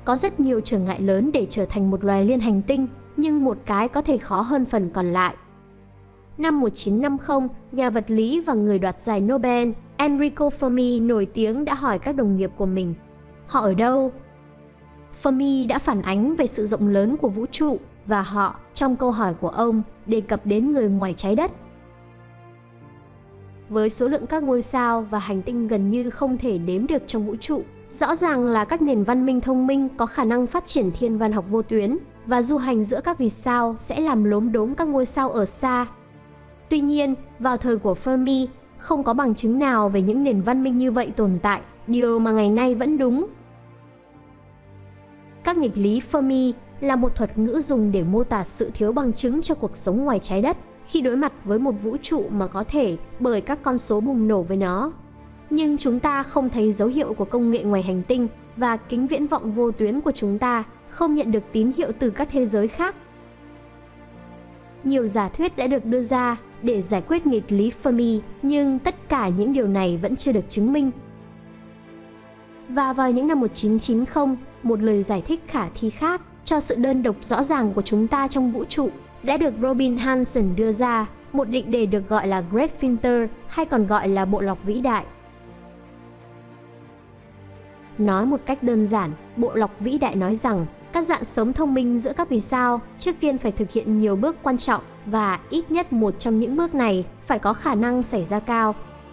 Có rất nhiều trở ngại lớn để trở thành một loài liên hành tinh, nhưng một cái có thể khó hơn phần còn lại. Năm 1950, nhà vật lý và người đoạt giải Nobel Enrico Fermi nổi tiếng đã hỏi các đồng nghiệp của mình, họ ở đâu? Fermi đã phản ánh về sự rộng lớn của vũ trụ và họ, trong câu hỏi của ông, đề cập đến người ngoài trái đất. Với số lượng các ngôi sao và hành tinh gần như không thể đếm được trong vũ trụ, rõ ràng là các nền văn minh thông minh có khả năng phát triển thiên văn học vô tuyến và du hành giữa các vì sao sẽ làm lốm đốm các ngôi sao ở xa. Tuy nhiên, vào thời của Fermi, không có bằng chứng nào về những nền văn minh như vậy tồn tại, điều mà ngày nay vẫn đúng. Các nghịch lý Fermi là một thuật ngữ dùng để mô tả sự thiếu bằng chứng cho cuộc sống ngoài trái đất khi đối mặt với một vũ trụ mà có thể bởi các con số bùng nổ với nó. Nhưng chúng ta không thấy dấu hiệu của công nghệ ngoài hành tinh và kính viễn vọng vô tuyến của chúng ta không nhận được tín hiệu từ các thế giới khác. Nhiều giả thuyết đã được đưa ra để giải quyết nghịch lý Fermi, nhưng tất cả những điều này vẫn chưa được chứng minh. Và vào những năm 1990, một lời giải thích khả thi khác cho sự đơn độc rõ ràng của chúng ta trong vũ trụ đã được Robin Hanson đưa ra, một định đề được gọi là Great Filter hay còn gọi là bộ lọc vĩ đại. Nói một cách đơn giản, bộ lọc vĩ đại nói rằng các dạng sống thông minh giữa các vì sao trước tiên phải thực hiện nhiều bước quan trọng và ít nhất một trong những bước này phải có khả năng xảy ra cao.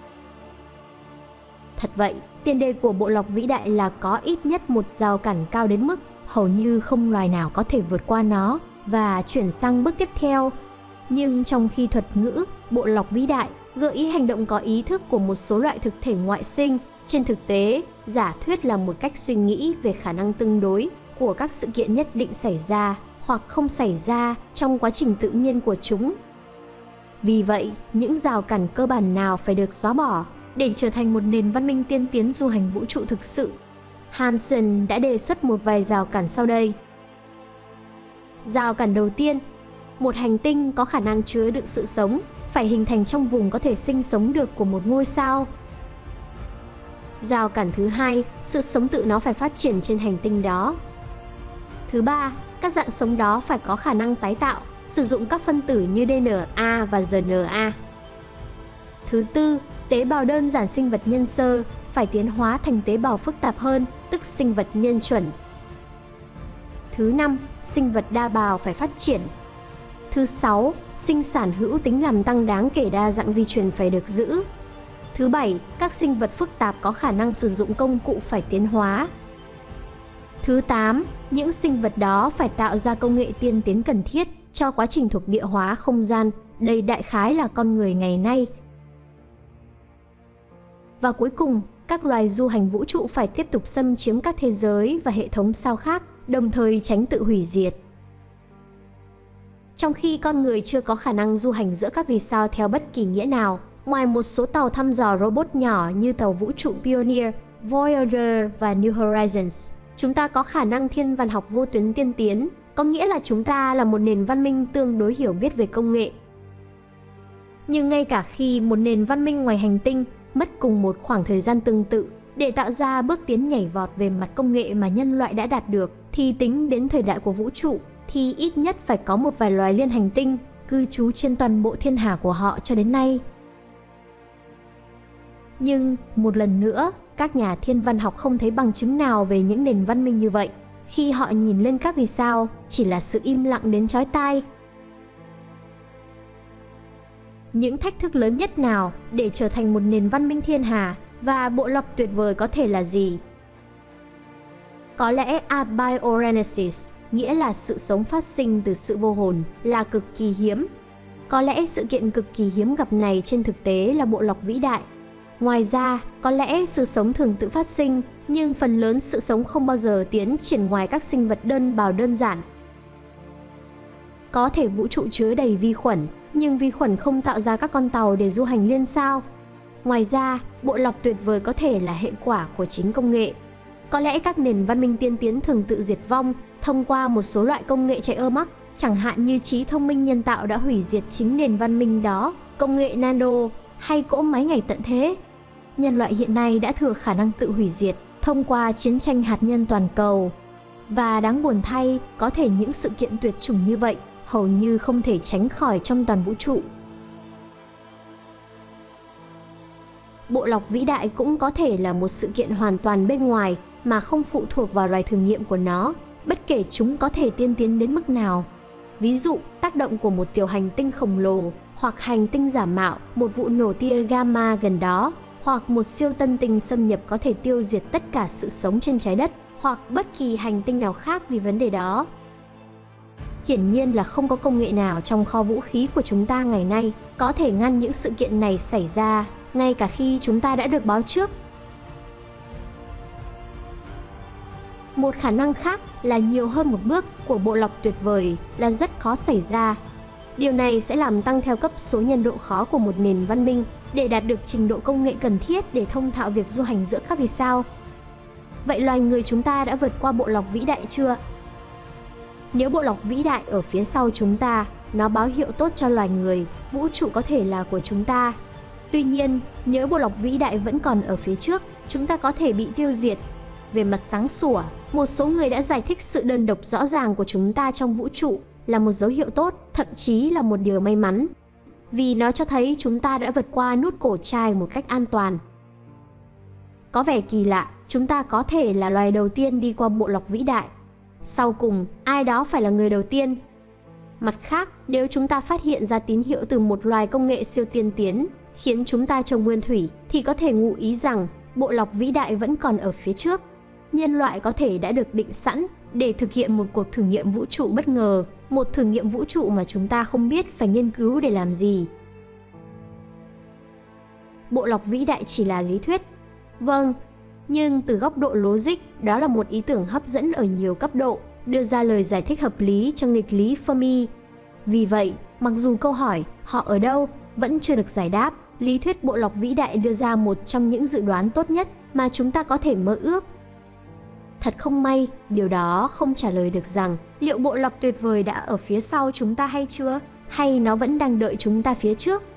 Thật vậy, tiền đề của bộ lọc vĩ đại là có ít nhất một rào cản cao đến mức hầu như không loài nào có thể vượt qua nó và chuyển sang bước tiếp theo. Nhưng trong khi thuật ngữ bộ lọc vĩ đại gợi ý hành động có ý thức của một số loại thực thể ngoại sinh, trên thực tế, giả thuyết là một cách suy nghĩ về khả năng tương đối của các sự kiện nhất định xảy ra hoặc không xảy ra trong quá trình tự nhiên của chúng. Vì vậy, những rào cản cơ bản nào phải được xóa bỏ để trở thành một nền văn minh tiên tiến du hành vũ trụ thực sự? Hansen đã đề xuất một vài rào cản sau đây. Rào cản đầu tiên, một hành tinh có khả năng chứa đựng sự sống phải hình thành trong vùng có thể sinh sống được của một ngôi sao. Rào cản thứ hai, sự sống tự nó phải phát triển trên hành tinh đó. Thứ ba, các dạng sống đó phải có khả năng tái tạo, sử dụng các phân tử như DNA và RNA. Thứ tư, tế bào đơn giản sinh vật nhân sơ phải tiến hóa thành tế bào phức tạp hơn, tức sinh vật nhân chuẩn. Thứ năm, sinh vật đa bào phải phát triển. Thứ sáu, sinh sản hữu tính làm tăng đáng kể đa dạng di truyền phải được giữ. Thứ bảy, các sinh vật phức tạp có khả năng sử dụng công cụ phải tiến hóa. Thứ 8, những sinh vật đó phải tạo ra công nghệ tiên tiến cần thiết cho quá trình thuộc địa hóa không gian, đây đại khái là con người ngày nay. Và cuối cùng, các loài du hành vũ trụ phải tiếp tục xâm chiếm các thế giới và hệ thống sao khác, đồng thời tránh tự hủy diệt. Trong khi con người chưa có khả năng du hành giữa các vì sao theo bất kỳ nghĩa nào, ngoài một số tàu thăm dò robot nhỏ như tàu vũ trụ Pioneer, Voyager và New Horizons, chúng ta có khả năng thiên văn học vô tuyến tiên tiến, có nghĩa là chúng ta là một nền văn minh tương đối hiểu biết về công nghệ. Nhưng ngay cả khi một nền văn minh ngoài hành tinh mất cùng một khoảng thời gian tương tự để tạo ra bước tiến nhảy vọt về mặt công nghệ mà nhân loại đã đạt được, thì tính đến thời đại của vũ trụ thì ít nhất phải có một vài loài liên hành tinh cư trú trên toàn bộ thiên hà của họ cho đến nay. Nhưng một lần nữa, các nhà thiên văn học không thấy bằng chứng nào về những nền văn minh như vậy. Khi họ nhìn lên các vì sao, chỉ là sự im lặng đến chói tai. Những thách thức lớn nhất nào để trở thành một nền văn minh thiên hà và bộ lọc tuyệt vời có thể là gì? Có lẽ abiogenesis, nghĩa là sự sống phát sinh từ sự vô hồn, là cực kỳ hiếm. Có lẽ sự kiện cực kỳ hiếm gặp này trên thực tế là bộ lọc vĩ đại. Ngoài ra, có lẽ sự sống thường tự phát sinh, nhưng phần lớn sự sống không bao giờ tiến triển ngoài các sinh vật đơn bào đơn giản. Có thể vũ trụ chứa đầy vi khuẩn, nhưng vi khuẩn không tạo ra các con tàu để du hành liên sao. Ngoài ra, bộ lọc tuyệt vời có thể là hệ quả của chính công nghệ. Có lẽ các nền văn minh tiên tiến thường tự diệt vong thông qua một số loại công nghệ chạy ơ mắc, chẳng hạn như trí thông minh nhân tạo đã hủy diệt chính nền văn minh đó, công nghệ nano hay cỗ máy ngày tận thế. Nhân loại hiện nay đã thừa khả năng tự hủy diệt thông qua chiến tranh hạt nhân toàn cầu. Và đáng buồn thay, có thể những sự kiện tuyệt chủng như vậy hầu như không thể tránh khỏi trong toàn vũ trụ. Bộ lọc vĩ đại cũng có thể là một sự kiện hoàn toàn bên ngoài mà không phụ thuộc vào loài thử nghiệm của nó, bất kể chúng có thể tiên tiến đến mức nào. Ví dụ, tác động của một tiểu hành tinh khổng lồ, hoặc hành tinh giả mạo, một vụ nổ tia gamma gần đó, hoặc một siêu tân tinh xâm nhập có thể tiêu diệt tất cả sự sống trên trái đất, hoặc bất kỳ hành tinh nào khác vì vấn đề đó. Hiển nhiên là không có công nghệ nào trong kho vũ khí của chúng ta ngày nay có thể ngăn những sự kiện này xảy ra, ngay cả khi chúng ta đã được báo trước. Một khả năng khác là nhiều hơn một bước của bộ lọc tuyệt vời là rất khó xảy ra. Điều này sẽ làm tăng theo cấp số nhân độ khó của một nền văn minh để đạt được trình độ công nghệ cần thiết để thông thạo việc du hành giữa các vì sao. Vậy loài người chúng ta đã vượt qua bộ lọc vĩ đại chưa? Nếu bộ lọc vĩ đại ở phía sau chúng ta, nó báo hiệu tốt cho loài người, vũ trụ có thể là của chúng ta. Tuy nhiên, nếu bộ lọc vĩ đại vẫn còn ở phía trước, chúng ta có thể bị tiêu diệt. Về mặt sáng sủa, một số người đã giải thích sự đơn độc rõ ràng của chúng ta trong vũ trụ là một dấu hiệu tốt, thậm chí là một điều may mắn. Vì nó cho thấy chúng ta đã vượt qua nút cổ trai một cách an toàn. Có vẻ kỳ lạ, chúng ta có thể là loài đầu tiên đi qua bộ lọc vĩ đại. Sau cùng, ai đó phải là người đầu tiên. Mặt khác, nếu chúng ta phát hiện ra tín hiệu từ một loài công nghệ siêu tiên tiến, khiến chúng ta trông nguyên thủy, thì có thể ngụ ý rằng bộ lọc vĩ đại vẫn còn ở phía trước. Nhân loại có thể đã được định sẵn để thực hiện một cuộc thử nghiệm vũ trụ bất ngờ, một thử nghiệm vũ trụ mà chúng ta không biết phải nghiên cứu để làm gì. Bộ lọc vĩ đại chỉ là lý thuyết. Vâng, nhưng từ góc độ logic, đó là một ý tưởng hấp dẫn ở nhiều cấp độ, đưa ra lời giải thích hợp lý cho nghịch lý Fermi. Vì vậy, mặc dù câu hỏi họ ở đâu vẫn chưa được giải đáp, lý thuyết bộ lọc vĩ đại đưa ra một trong những dự đoán tốt nhất mà chúng ta có thể mơ ước. Thật không may, điều đó không trả lời được rằng liệu bộ lọc tuyệt vời đã ở phía sau chúng ta hay chưa, hay nó vẫn đang đợi chúng ta phía trước.